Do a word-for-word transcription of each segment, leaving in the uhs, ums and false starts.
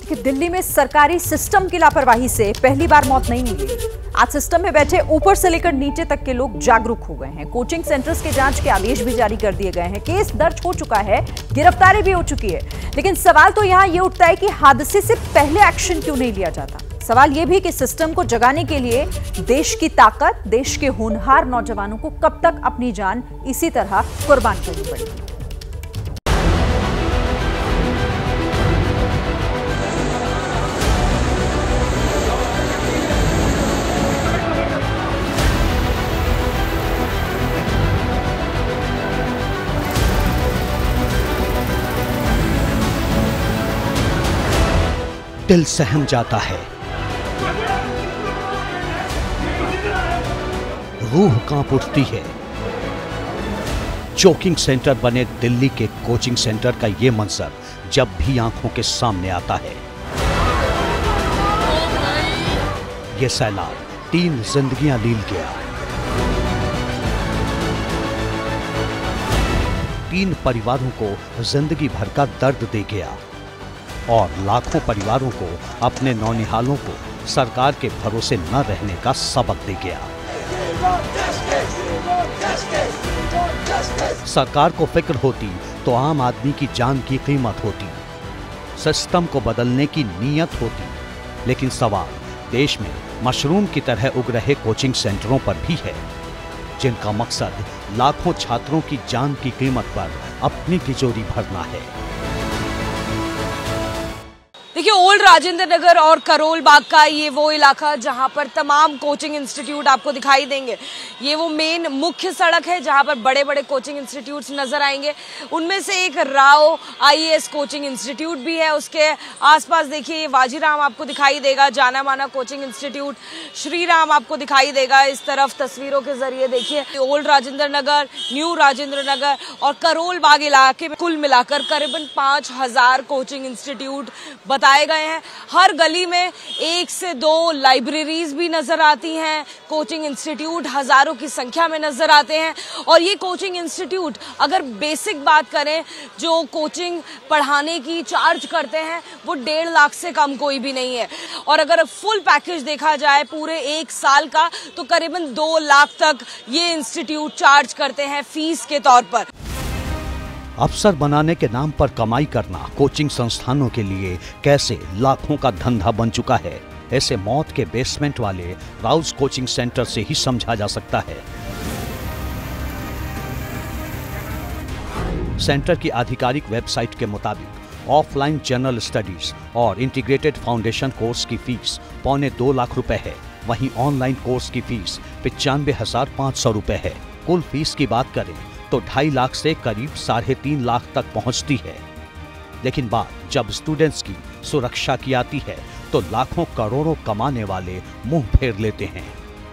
कि दिल्ली में सरकारी सिस्टम की लापरवाही से पहली बार मौत नहीं मिली। आज सिस्टम में बैठे ऊपर से लेकर नीचे तक के लोग जागरूक हो गए हैं। कोचिंग सेंटर्स के जांच के आदेश भी जारी कर दिए गए हैं। केस दर्ज हो चुका है, गिरफ्तारी भी हो चुकी है। लेकिन सवाल तो यहां यह उठता है कि हादसे से पहले एक्शन क्यों नहीं लिया जाता। सवाल यह भी कि सिस्टम को जगाने के लिए देश की ताकत, देश के होनहार नौजवानों को कब तक अपनी जान इसी तरह कुर्बान करनी पड़ेगी। दिल सहम जाता है, रूह कांप उठती है। चोकिंग सेंटर बने दिल्ली के कोचिंग सेंटर का यह मंजर जब भी आंखों के सामने आता है। यह सैलाब तीन जिंदगियां लील गया, तीन परिवारों को जिंदगी भर का दर्द दे गया और लाखों परिवारों को अपने नौनिहालों को सरकार के भरोसे न रहने का सबक दे गया। सरकार को फिक्र होती तो आम आदमी की जान की कीमत होती, सिस्टम को बदलने की नीयत होती। लेकिन सवाल देश में मशरूम की तरह उग रहे कोचिंग सेंटरों पर भी है, जिनका मकसद लाखों छात्रों की जान की कीमत पर अपनी तिजोरी भरना है। देखिए, ओल्ड राजेंद्र नगर और करोल बाग का ये वो इलाका जहां पर तमाम कोचिंग इंस्टीट्यूट आपको दिखाई देंगे। ये वो मेन मुख्य सड़क है जहां पर बड़े बड़े कोचिंग इंस्टीट्यूट्स नजर आएंगे। उनमें से एक राव आईएएस कोचिंग इंस्टीट्यूट भी है। उसके आसपास देखिए ये वाजीराम आपको दिखाई देगा, जाना माना कोचिंग इंस्टीट्यूट। श्री राम आपको दिखाई देगा इस तरफ तस्वीरों के जरिए। देखिए ओल्ड राजेंद्र नगर, न्यू राजेंद्र नगर और करोल बाग इलाके में कुल मिलाकर करीबन पांच हजार कोचिंग इंस्टीट्यूट बताए गए हैं। हर गली में एक से दो लाइब्रेरीज भी नजर आती हैं। कोचिंग इंस्टीट्यूट हजारों की संख्या में नजर आते हैं। और ये कोचिंग इंस्टीट्यूट अगर बेसिक बात करें, जो कोचिंग पढ़ाने की चार्ज करते हैं वो डेढ़ लाख से कम कोई भी नहीं है। और अगर फुल पैकेज देखा जाए पूरे एक साल का, तो करीबन दो लाख तक ये इंस्टीट्यूट चार्ज करते हैं फीस के तौर पर। अफसर बनाने के नाम पर कमाई करना कोचिंग संस्थानों के लिए कैसे लाखों का धंधा बन चुका है, ऐसे मौत के बेसमेंट वाले राउज कोचिंग सेंटर से ही समझा जा सकता है। सेंटर की आधिकारिक वेबसाइट के मुताबिक ऑफलाइन जनरल स्टडीज और इंटीग्रेटेड फाउंडेशन कोर्स की फीस पौने दो लाख रुपए है। वहीं ऑनलाइन कोर्स की फीस पिचानवे हजार पाँच सौ रुपए है। कुल फीस की बात करें तो ढाई लाख से करीब साढ़े तीन लाख तक पहुंचती है। लेकिन बात जब स्टूडेंट्स की सुरक्षा की आती है तो लाखों करोड़ों कमाने वाले मुंह फेर लेते हैं।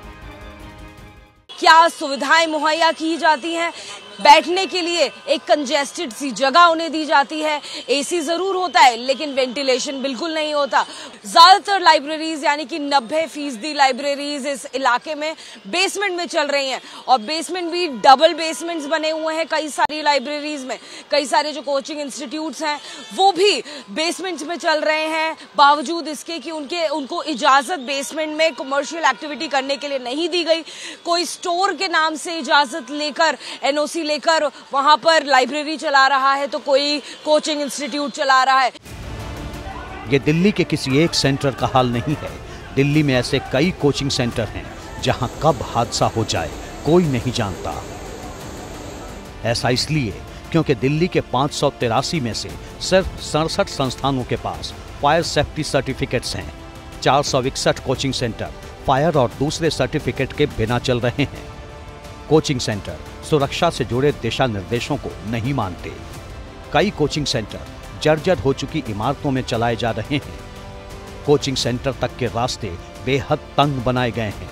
क्या सुविधाएं मुहैया की जाती हैं? बैठने के लिए एक कंजेस्टेड सी जगह उन्हें दी जाती है। एसी जरूर होता है लेकिन वेंटिलेशन बिल्कुल नहीं होता। ज्यादातर लाइब्रेरीज यानी कि नब्बे फीसदी लाइब्रेरीज इस इलाके में बेसमेंट में चल रही हैं और बेसमेंट भी डबल बेसमेंट्स बने हुए हैं कई सारी लाइब्रेरीज में। कई सारे जो कोचिंग इंस्टीट्यूट्स हैं वो भी बेसमेंट्स में चल रहे हैं, बावजूद इसके कि उनके उनको इजाजत बेसमेंट में कमर्शियल एक्टिविटी करने के लिए नहीं दी गई। कोई स्टोर के नाम से इजाजत लेकर एनओसी लेकर वहां पर लाइब्रेरी चला रहा है, तो कोई कोचिंग इंस्टीट्यूट चला रहा है। ये दिल्ली के किसी एक सेंटर का हाल नहीं है। दिल्ली में ऐसे कई कोचिंग सेंटर हैं जहां कब हादसा हो जाए कोई नहीं जानता। ऐसा इसलिए क्योंकि दिल्ली के पांच सौ तिरासी में से सिर्फ सड़सठ संस्थानों के पास फायर सेफ्टी सर्टिफिकेट्स हैं। चार सौ इकसठ कोचिंग सेंटर फायर और दूसरे सर्टिफिकेट के बिना चल रहे हैं। कोचिंग सेंटर सुरक्षा से जुड़े दिशा निर्देशों को नहीं मानते। कई कोचिंग सेंटर जर्जर हो चुकी इमारतों में चलाए जा रहे हैं। कोचिंग सेंटर तक के रास्ते बेहद तंग बनाए गए हैं।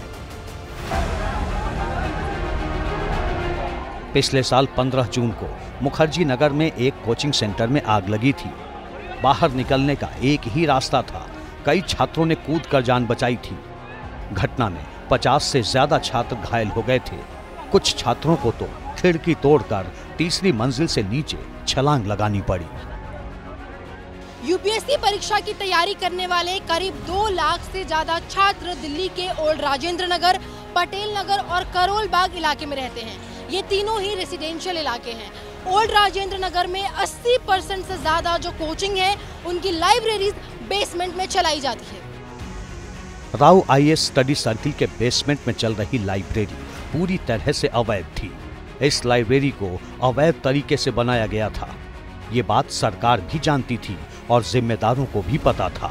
पिछले साल पंद्रह जून को मुखर्जी नगर में एक कोचिंग सेंटर में आग लगी थी। बाहर निकलने का एक ही रास्ता था। कई छात्रों ने कूद कर जान बचाई थी। घटना में पचास से ज्यादा छात्र घायल हो गए थे। कुछ छात्रों को तो खिड़की तोड़कर तीसरी मंजिल से नीचे छलांग लगानी पड़ी। यूपीएससी परीक्षा की तैयारी करने वाले करीब दो लाख से ज्यादा छात्र दिल्ली के ओल्ड राजेंद्र नगर, पटेल नगर और करोल बाग इलाके में रहते हैं। ये तीनों ही रेसिडेंशियल इलाके हैं। ओल्ड राजेंद्र नगर में अस्सी परसेंट से ज्यादा जो कोचिंग है उनकी लाइब्रेरीज बेसमेंट में चलाई जाती है। राव आईएएस स्टडी सर्किल के बेसमेंट में चल रही लाइब्रेरी पूरी तरह से अवैध थी। इस लाइब्रेरी को अवैध तरीके से बनाया गया था। ये बात सरकार भी जानती थी और जिम्मेदारों को भी पता था।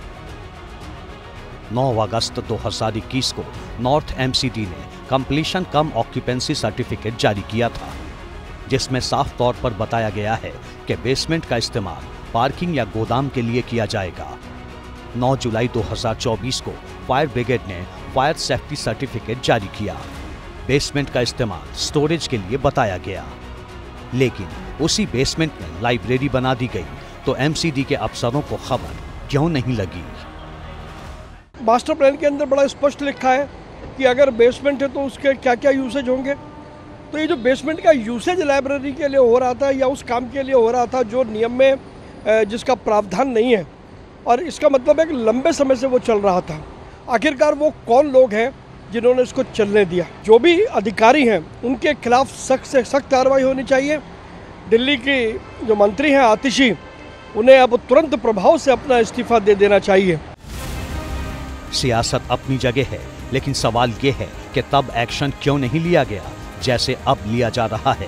नौ अगस्त दो हज़ार इक्कीस को नॉर्थ एमसीडी ने कंप्लीशन कम ऑक्यूपेंसी सर्टिफिकेट जारी किया था, जिसमें साफ तौर पर बताया गया है कि बेसमेंट का इस्तेमाल पार्किंग या गोदाम के लिए किया जाएगा। नौ जुलाई दो हज़ार चौबीस को फायर ब्रिगेड ने फायर सेफ्टी सर्टिफिकेट जारी किया। बेसमेंट का इस्तेमाल स्टोरेज के लिए बताया गया, लेकिन उसी बेसमेंट में लाइब्रेरी बना दी गई तो एमसीडी के अफसरों को खबर क्यों नहीं लगी? मास्टर प्लान के अंदर बड़ा स्पष्ट लिखा है कि अगर बेसमेंट है तो उसके क्या क्या यूसेज होंगे। तो ये जो बेसमेंट का यूसेज लाइब्रेरी के लिए हो रहा था या उस काम के लिए हो रहा था जो नियम में जिसका प्रावधान नहीं है, और इसका मतलब है कि लंबे समय से वो चल रहा था। आखिरकार वो कौन लोग हैं जिन्होंने इसको चलने दिया? जो भी अधिकारी हैं उनके खिलाफ सख्त से सख्त कार्रवाई होनी चाहिए। दिल्ली की जो मंत्री हैं आतिशी, उन्हें अब तुरंत प्रभाव से अपना इस्तीफा दे देना चाहिए। सियासत अपनी जगह है, लेकिन सवाल ये है कि तब एक्शन क्यों नहीं लिया गया जैसे अब लिया जा रहा है।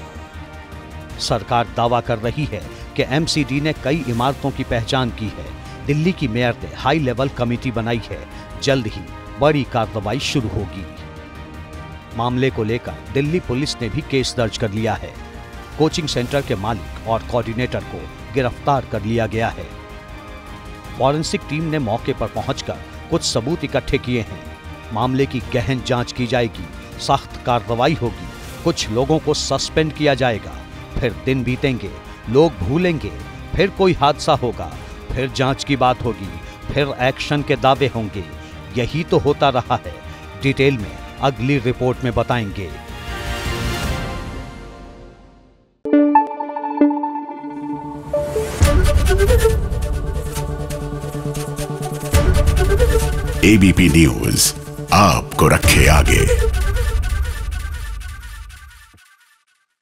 सरकार दावा कर रही है कि एमसीडी ने कई इमारतों की पहचान की है। दिल्ली की मेयर ने हाई लेवल कमेटी बनाई है। जल्द ही बड़ी कार्रवाई शुरू होगी। मामले को लेकर दिल्ली पुलिस ने भी केस दर्ज कर लिया है। कोचिंग सेंटर के मालिक और कोऑर्डिनेटर को गिरफ्तार कर लिया गया है। फॉरेंसिक टीम ने मौके पर पहुंचकर कुछ सबूत इकट्ठे किए हैं। मामले की गहन जांच की जाएगी, सख्त कार्रवाई होगी, कुछ लोगों को सस्पेंड किया जाएगा। फिर दिन बीतेंगे, लोग भूलेंगे, फिर कोई हादसा होगा, फिर जांच की बात होगी, फिर एक्शन के दावे होंगे। यही तो होता रहा है। डिटेल में अगली रिपोर्ट में बताएंगे। एबीपी न्यूज आपको रखे आगे।